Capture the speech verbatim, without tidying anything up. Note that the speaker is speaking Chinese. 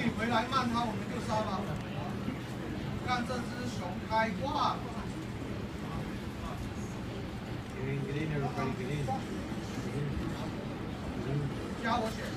回来慢它，我们就杀吧。看这只熊开挂。Green, green, everybody, green. Green. 加我血。